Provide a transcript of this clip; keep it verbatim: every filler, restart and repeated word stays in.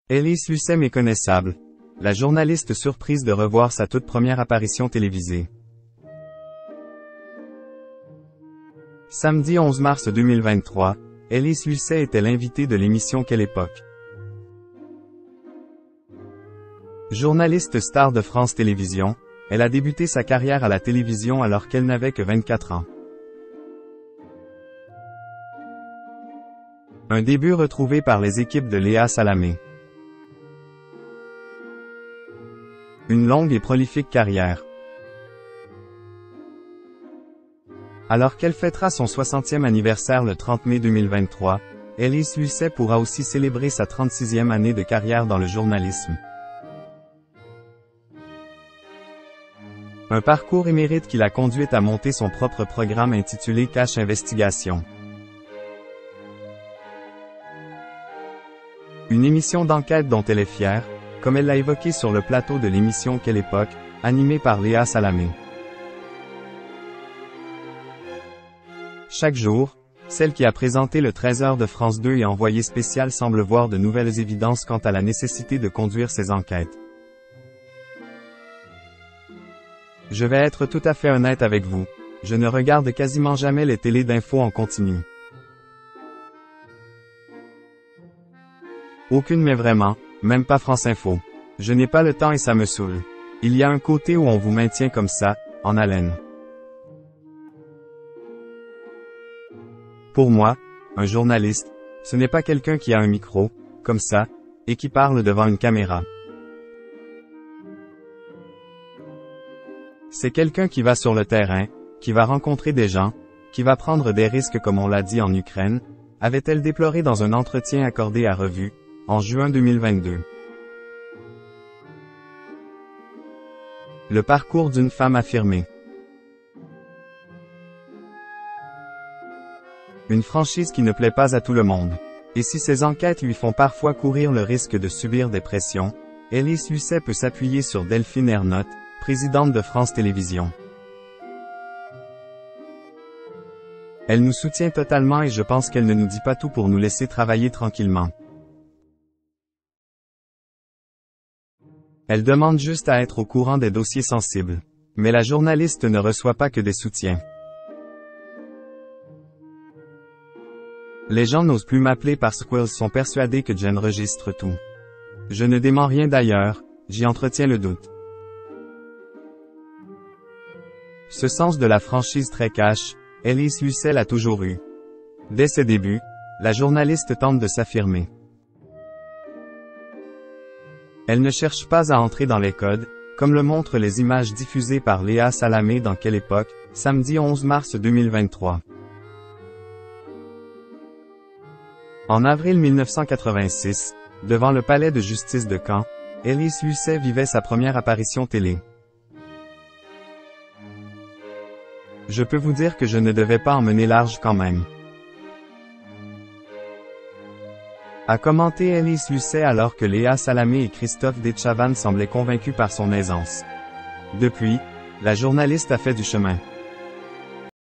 Élise Lucet méconnaissable. La journaliste surprise de revoir sa toute première apparition télévisée. Samedi onze mars deux mille vingt-trois, Élise Lucet était l'invitée de l'émission Quelle époque. Journaliste star de France Télévisions, elle a débuté sa carrière à la télévision alors qu'elle n'avait que vingt-quatre ans. Un début retrouvé par les équipes de Léa Salamé. Une longue et prolifique carrière. Alors qu'elle fêtera son soixantième anniversaire le trente mai deux mille vingt-trois, Élise Lucet pourra aussi célébrer sa trente-sixième année de carrière dans le journalisme. Un parcours émérite qui l'a conduite à monter son propre programme intitulé Cache Investigation. Une émission d'enquête dont elle est fière, comme elle l'a évoqué sur le plateau de l'émission Quelle époque, animée par Léa Salamé. Chaque jour, celle qui a présenté le treize heures de France deux et envoyé spécial semble voir de nouvelles évidences quant à la nécessité de conduire ses enquêtes. Je vais être tout à fait honnête avec vous, je ne regarde quasiment jamais les télés d'infos en continu. Aucune mais vraiment, même pas France Info. Je n'ai pas le temps et ça me saoule. Il y a un côté où on vous maintient comme ça, en haleine. Pour moi, un journaliste, ce n'est pas quelqu'un qui a un micro, comme ça, et qui parle devant une caméra. C'est quelqu'un qui va sur le terrain, qui va rencontrer des gens, qui va prendre des risques comme on l'a dit en Ukraine, avait-elle déploré dans un entretien accordé à Revue, en juin deux mille vingt-deux. Le parcours d'une femme affirmée. Une franchise qui ne plaît pas à tout le monde. Et si ces enquêtes lui font parfois courir le risque de subir des pressions, Élise Lucet peut s'appuyer sur Delphine Ernotte, présidente de France Télévisions. Elle nous soutient totalement et je pense qu'elle ne nous dit pas tout pour nous laisser travailler tranquillement. Elle demande juste à être au courant des dossiers sensibles. Mais la journaliste ne reçoit pas que des soutiens. Les gens n'osent plus m'appeler parce qu'ils sont persuadés que j'enregistre tout. Je ne dément rien d'ailleurs, j'y entretiens le doute. Ce sens de la franchise très cash, Élise Lucet l'a toujours eu. Dès ses débuts, la journaliste tente de s'affirmer. Elle ne cherche pas à entrer dans les codes, comme le montrent les images diffusées par Léa Salamé dans Quelle époque, samedi onze mars deux mille vingt-trois. En avril mille neuf cent quatre-vingt-six, devant le palais de justice de Caen, Élise Lucet vivait sa première apparition télé. Je peux vous dire que je ne devais pas en mener large quand même. A commenté Élise Lucet alors que Léa Salamé et Christophe Dechavanne semblaient convaincus par son aisance. Depuis, la journaliste a fait du chemin.